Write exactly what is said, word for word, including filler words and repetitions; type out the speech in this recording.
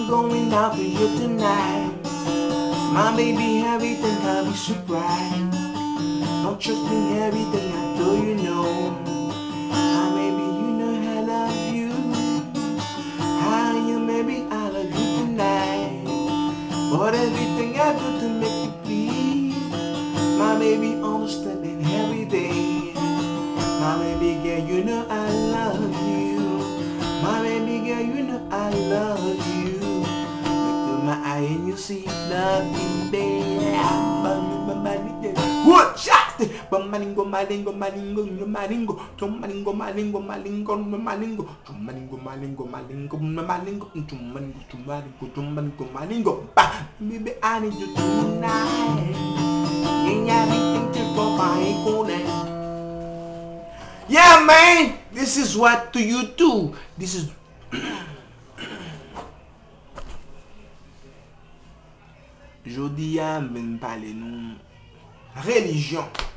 going out with you tonight. My baby, everything can be surprised. Don't trust me, everything I do, you know. My baby, you know I love you. How you, maybe I love you tonight. But everything I do to make you please. My baby, understanding every day. My baby girl, you know I love you. My baby girl, you know I love you. Look through my eye and you see nothing there. What shot? Malingo, malingo, malingo, malingo, malingo, malingo, malingo, malingo, malingo, malingo, malingo, malingo, malingo, malingo, malingo, malingo. Baby, I need you tonight. Yeah, man, this is what do you do? This is Jodi a men parler nous religion.